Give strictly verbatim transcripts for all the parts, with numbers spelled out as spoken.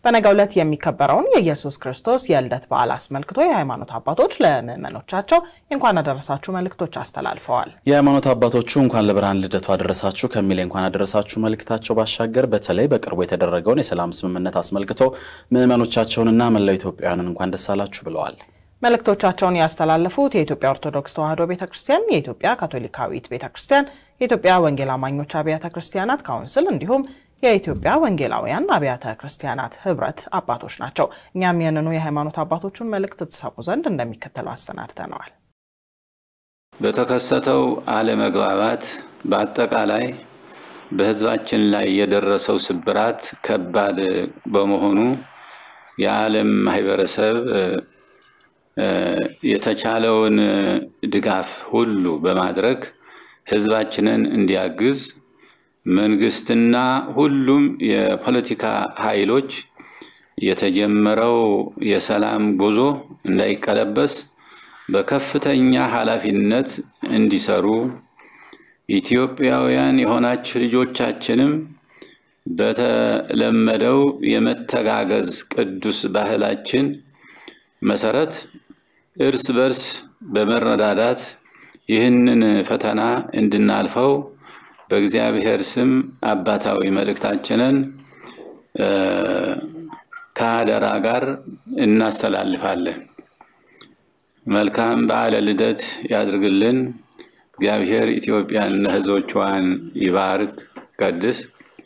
በነገው ዕለት የሚከበረውን የኢየሱስ ክርስቶስ የልደት በዓል አስመልክቶ የሃይማኖት አባቶች ለምእመኖቻቸው እንኳን አደረሳችሁ መልእክቶች አስተላልፈዋል። የሃይማኖት አባቶቹ እንኳን ለብርሃን ልደቱ አደረሳችሁ ከሚል እንኳን አደረሳችሁ መልእክታቸው ባሻገር በተለይ በቅርቡ የተደረገውን የሰላም ስምምነት አስመልክቶ ምእመኖቻቸውንና መላው ኢትዮጵያውያንን እንኳን ደስ አላችሁ ብለዋል። መልእክቶቻቸውን ያስተላለፉት የኢትዮጵያ ኦርቶዶክስ ተዋሕዶ ቤተክርስቲያን፣ የኢትዮጵያ ካቶሊካዊት ቤተክርስቲያን፣ የኢትዮጵያ ወንጌል አማኞች አብያተ ክርስቲያናት ካውንስል እንዲሁም የኢትዮጵያ ወንጌላውያን አብያተ ክርስቲያናት ህብረት አባቶች ናቸው። እኛም የነኑ የሃይማኖት አባቶቹን መልእክት ተሰሙ ዘንድ እንደሚከተለው አሰናድተናል። በተከሰተው አለመግባባት በአጠቃላይ በህዝባችን ላይ የደረሰው ስብራት ከባድ በመሆኑ የዓለም ማህበረሰብ የተቻለውን ድጋፍ ሁሉ በማድረግ ህዝባችንን እንዲያግዝ መንግስትና ሁሉም የፖለቲካ ኃይሎች የተጀመረው የሰላም ጉዞ እንዳይቀለበስ በከፍተኛ ኃላፊነት እንዲሰሩ ኢትዮጵያውያን የሆናችሁ ልጆቻችንም በተለመደው የመተጋገዝ ቅዱስ ባህላችን መሰረት እርስ በርስ በመረዳዳት ይህንን ፈተና እንድናልፈው በእግዚአብሔር ስም አባታዊ መልእክታችንን ከአደራ ጋር እናስተላልፋለን። መልካም በዓለ ልደት ያድርግልን። እግዚአብሔር ኢትዮጵያን ለሕዝቦቿን ይባርክ ቀድስ።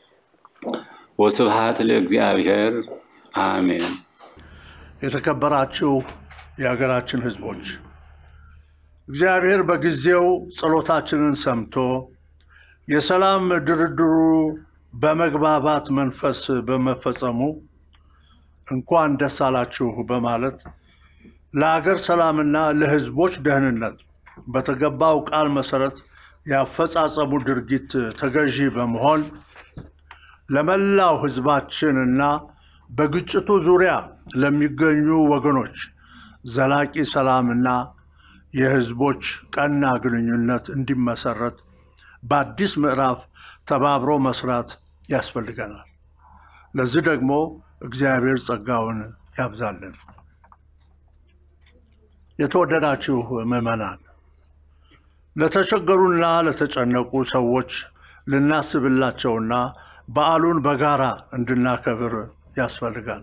ወስብሐት ለእግዚአብሔር አሜን። የተከበራችሁ የሀገራችን ሕዝቦች እግዚአብሔር በጊዜው ጸሎታችንን ሰምቶ የሰላም ድርድሩ በመግባባት መንፈስ በመፈጸሙ እንኳን ደስ አላችሁ በማለት ለሀገር ሰላምና ለሕዝቦች ደህንነት በተገባው ቃል መሰረት ያፈጻጸሙ ድርጊት ተገዢ በመሆን ለመላው ሕዝባችንና በግጭቱ ዙሪያ ለሚገኙ ወገኖች ዘላቂ ሰላምና የሕዝቦች ቀና ግንኙነት እንዲመሰረት በአዲስ ምዕራፍ ተባብሮ መስራት ያስፈልገናል። ለዚህ ደግሞ እግዚአብሔር ጸጋውን ያብዛልን። የተወደዳችሁ ምእመናን፣ ለተቸገሩና ለተጨነቁ ሰዎች ልናስብላቸውና በዓሉን በጋራ እንድናከብር ያስፈልጋል።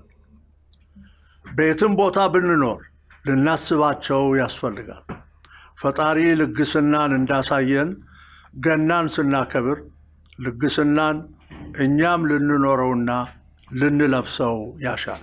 በየትም ቦታ ብንኖር ልናስባቸው ያስፈልጋል። ፈጣሪ ልግስናን እንዳሳየን ገናን ስናከብር ልግስናን እኛም ልንኖረውና ልንለብሰው ያሻል።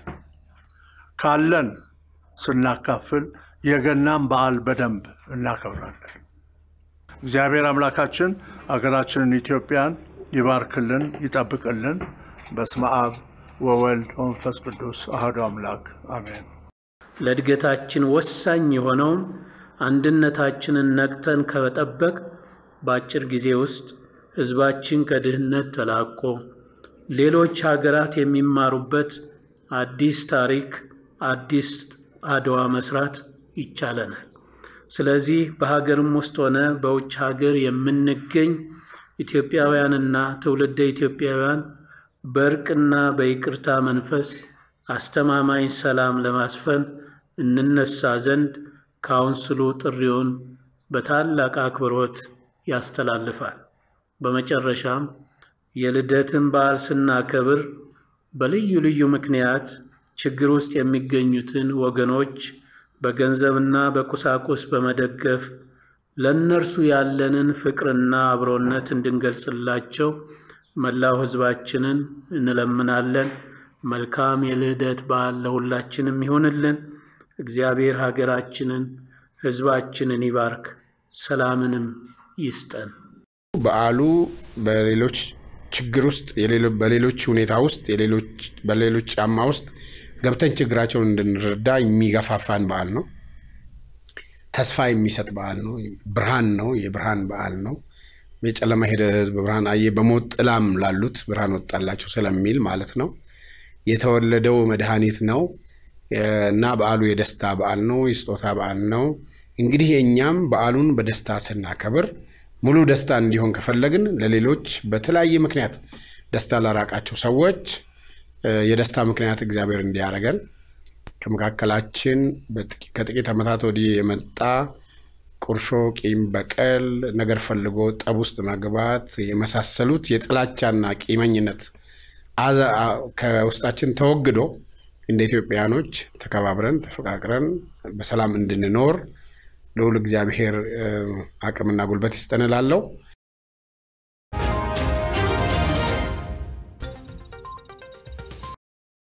ካለን ስናካፍል የገናን በዓል በደንብ እናከብራለን። እግዚአብሔር አምላካችን አገራችንን ኢትዮጵያን ይባርክልን፣ ይጠብቅልን። በስመ አብ ወወልድ ወመንፈስ ቅዱስ አሐዱ አምላክ አሜን። ለእድገታችን ወሳኝ የሆነውን አንድነታችንን ነቅተን ከመጠበቅ በአጭር ጊዜ ውስጥ ህዝባችን ከድህነት ተላቆ ሌሎች ሀገራት የሚማሩበት አዲስ ታሪክ፣ አዲስ አድዋ መስራት ይቻለናል። ስለዚህ በሀገርም ውስጥ ሆነ በውጭ ሀገር የምንገኝ ኢትዮጵያውያንና ትውልደ ኢትዮጵያውያን በእርቅና በይቅርታ መንፈስ አስተማማኝ ሰላም ለማስፈን እንነሳ ዘንድ ካውንስሉ ጥሪውን በታላቅ አክብሮት ያስተላልፋል። በመጨረሻም የልደትን በዓል ስናከብር በልዩ ልዩ ምክንያት ችግር ውስጥ የሚገኙትን ወገኖች በገንዘብና በቁሳቁስ በመደገፍ ለነርሱ ያለንን ፍቅርና አብሮነት እንድንገልጽላቸው መላው ህዝባችንን እንለምናለን። መልካም የልደት በዓል ለሁላችንም ይሁንልን። እግዚአብሔር ሀገራችንን ህዝባችንን ይባርክ፣ ሰላምንም ይስጠን። በዓሉ በሌሎች ችግር ውስጥ የሌሎች በሌሎች ሁኔታ ውስጥ የሌሎች በሌሎች ጫማ ውስጥ ገብተን ችግራቸውን እንድንረዳ የሚገፋፋን በዓል ነው። ተስፋ የሚሰጥ በዓል ነው። ብርሃን ነው። የብርሃን በዓል ነው። የጨለማ ሄደ ህዝብ ብርሃን አየ፣ በሞት ጥላም ላሉት ብርሃን ወጣላቸው ስለሚል ማለት ነው። የተወለደው መድኃኒት ነው እና በዓሉ የደስታ በዓል ነው፣ የስጦታ በዓል ነው። እንግዲህ እኛም በዓሉን በደስታ ስናከብር ሙሉ ደስታ እንዲሆን ከፈለግን ለሌሎች በተለያየ ምክንያት ደስታ ላራቃቸው ሰዎች የደስታ ምክንያት እግዚአብሔር እንዲያረጋን ከመካከላችን ከጥቂት ዓመታት ወዲህ የመጣ ቁርሾ ቂም በቀል ነገር ፈልጎ ጠብ ውስጥ መግባት የመሳሰሉት የጥላቻና ቂመኝነት አዛ ከውስጣችን ተወግዶ እንደ ኢትዮጵያኖች ተከባብረን ተፈቃቅረን በሰላም እንድንኖር ለሁሉ እግዚአብሔር አቅምና ጉልበት ይስጠንላለው